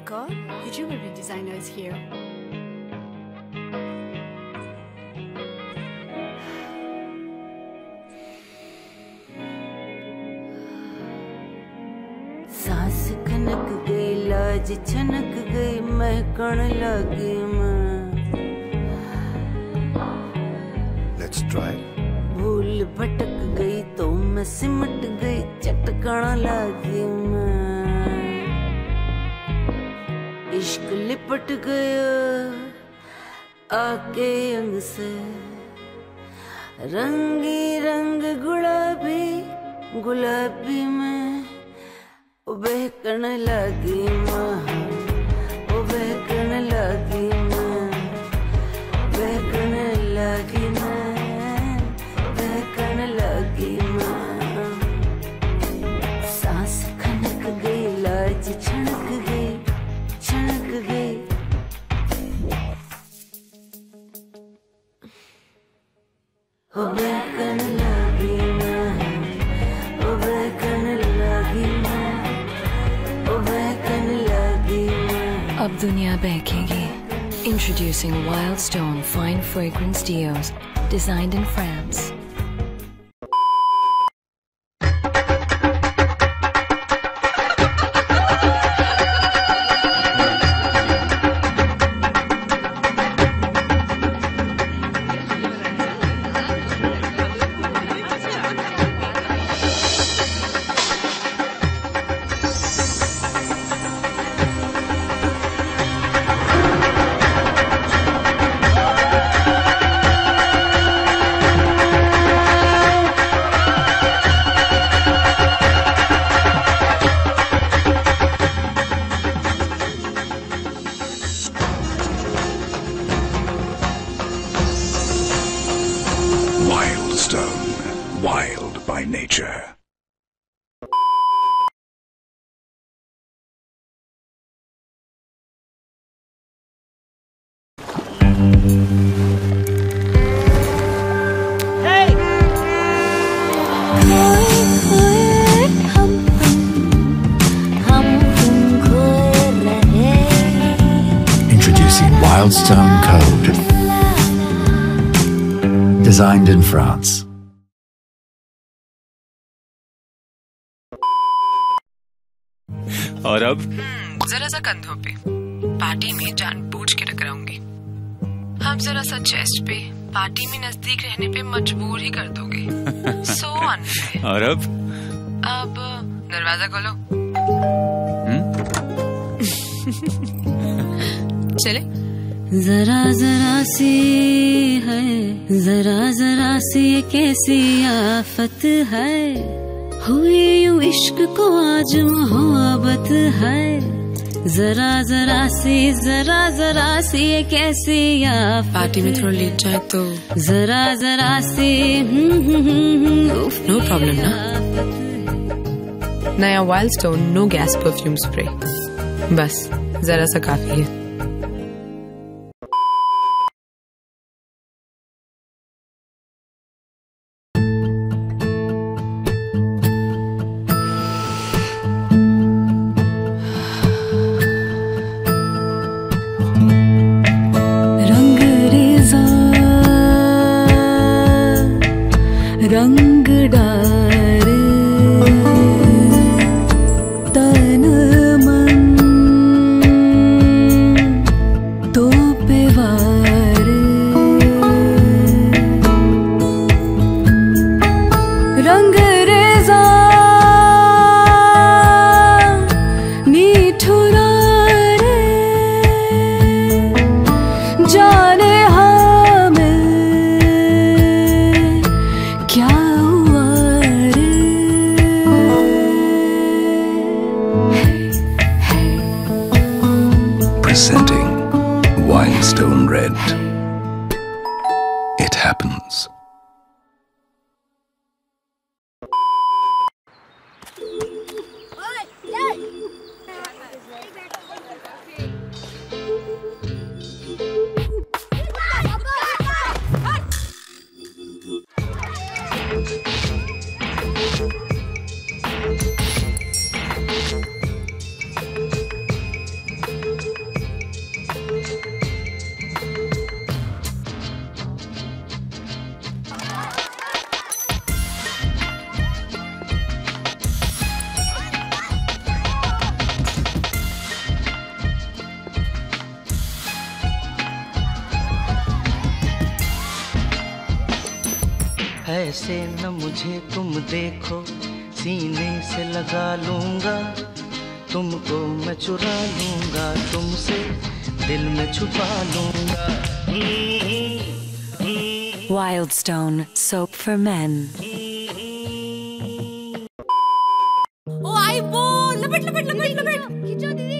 God, the jewelry designer is here. सांस खनक गई, लाज छनक गई, महकन लगी मैं। Let's try. भूल भटक गई तो मैं सिमट गई, चटकन लगी मैं। इश्क लिपट गया आके अंग से, रंगी रंग गुलाबी गुलाबी में बहकन लगी मैं, बहकन लगी मैं, बहकन लगी मैं, बहकन लगी मैं। सांस खनक गई, लाज छनक गई, छनक गई। बहकन लगी मैं, बहकन लगी मैं, बहकन लगी मैं। अब दुनिया बहकेगी. Introducing Wild Stone Fine Fragrance Deos, designed in France. Wild stone, wild by nature. Introducing Wild Stone Code. Designed in France. और अब जरा सा कंधों पे, पार्टी में जानबूझ के टकराऊंगी। अब जरा सा चेस्ट पे, पार्टी में नजदीक रहने पे मजबूर ही कर दोगे। So unfair. और अब दरवाजा खोलो। चले। जरा जरा सी है, जरा जरा सी ये कैसी आफत है, हुई यूं इश्क को आज मोहब्बत है। जरा जरा सी ये कैसी आफत। पार्टी में थोड़ा लेट जाए तो जरा जरा सी नो प्रॉब्लम ना। नया wild stone no gas perfume spray, बस जरा सा काफी है। रंग डार तन मन तो पे वार, रंग रेजा मीठुरा रे, जाने क्या हुआ रे। Presenting Wild Stone Red. It happens. ऐसे न मुझे तुम देखो, सीने से लगा लूंगा, तुमको मैं चुरा लूंगा, तुमसे दिल में छुपा लूंगा। Wildstone soap for men. ओ आई वो लपेट लपेट लपेट लपेट खींचो दीदी।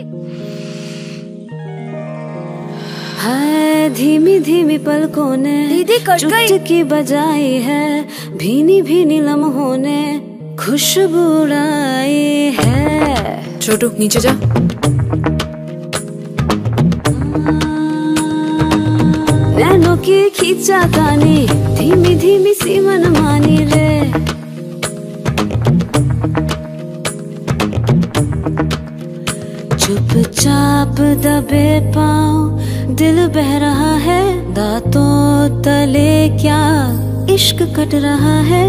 हाय धीमी धीमी पलकों ने दीदी कट गई। चुटकी बजाई है, भीनी भीनी लम्हों ने खुशबू उड़ाई है। छोटू नीचे जा। नैनों की खींचा तानी, धीमी धीमी सी मनमानी रे। चुपचाप दबे पाँव, दिल बह रहा है, दांतों तले क्या इश्क कट रहा है।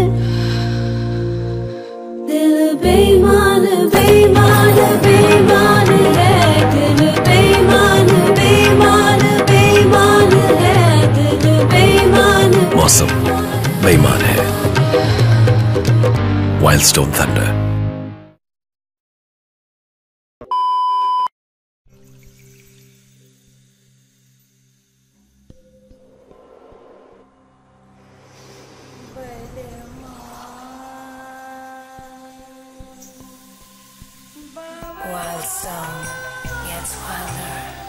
दिल बेईमान बेईमान बेईमान है, दिल बेईमान बेईमान बेईमान है, दिल बेईमान। मौसम बेईमान है। Wildstone Thunder. Wildstone gets wilder.